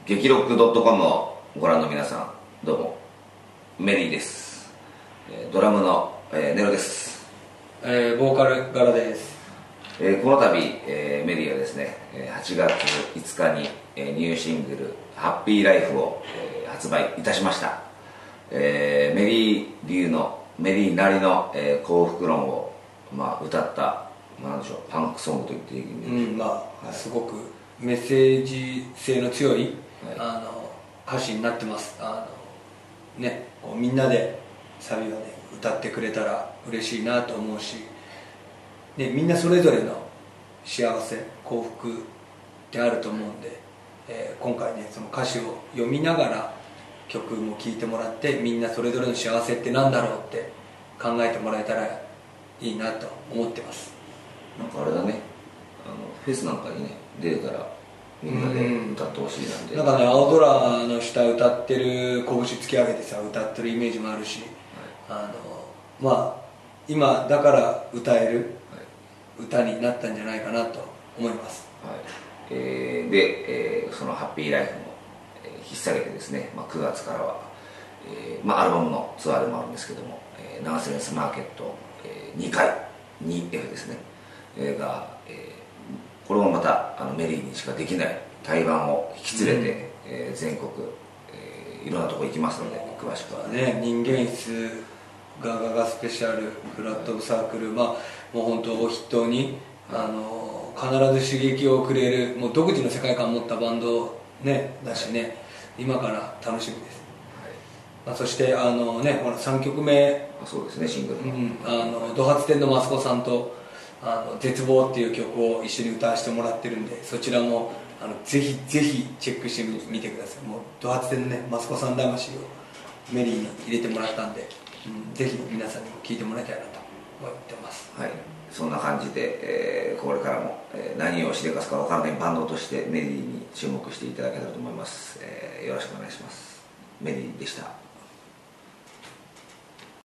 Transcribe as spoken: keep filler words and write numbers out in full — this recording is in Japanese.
激ロック .com をご覧の皆さん、どうもメリーです。ドラムの、えー、ネロです。 えー、ボーカルガラです。 えー、この度、えー、メリーはですね、はちがついつかに、えー、ニューシングル「ハッピーライフ」を、えー、発売いたしました。えー、メリー流のメリーなりの、えー、幸福論を、まあ、歌った、なんでしょう、パンクソングと言っていいんでしょうか。 うん、まあ、 はい、 すごくメッセージ性の強い、はい、あの歌詞になってます。あの、ね、こうみんなでサビをね歌ってくれたら嬉しいなと思うし、ね、みんなそれぞれの幸せ幸福ってあると思うんで、えー、今回ねその歌詞を読みながら曲も聴いてもらって、みんなそれぞれの幸せってなんだろうって考えてもらえたらいいなと思ってます。 なんかあれだね、あのフェスなんかにね出れたらみんなで歌ってほしいなんで、 なんかね、青空の下歌ってる、拳突き上げてさ歌ってるイメージもあるし、はい、あのまあ今だから歌える歌になったんじゃないかなと思います。 はい、えー、で、えー、そのハッピーライフも、えー、引っ提げてですね、まあ、くがつからは、えーまあ、アルバムのツアーでもあるんですけども、えー、ナンセンスマーケット、えー、にかい にエフ ですね、えー、が、えー、これもまたあのメリーにしかできない対バンを引き連れて、うん、えー、全国、えー、いろんなとこ行きますので、詳しくはね、人間室ガガガスペシャル、フラットオブサークル、まあもう本当を筆頭に、はい、あの必ず刺激をくれるもう独自の世界観を持ったバンド、ね、だしね、はい、今から楽しみです。はい、まあ、そしてあの、ね、ほらさんきょくめ、 そうですね、シングルの、うん、 あのド発展のマスコさんとあの絶望っていう曲を一緒に歌わせてもらってるんで、そちらもあのぜひぜひチェックしてみてください。もうド発展のねマスコさん魂をメリーに入れてもらったんで、うん、ぜひ皆さんにも聴いてもらいたいなと思ってます。 はい、そんな感じで、えー、これからも、えー、何をしでかすか分からないバンドとしてメリーに注目していただけたらと思います。えー、よろしくお願いします。メリーでした。